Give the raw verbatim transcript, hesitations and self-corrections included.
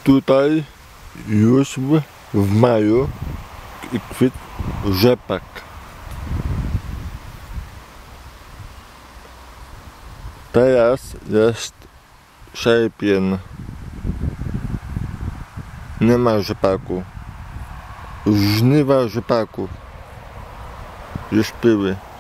Tutaj już w maju kwitł rzepak. Teraz jest sierpień. Nie ma rzepaku. Żniwa rzepaku już były.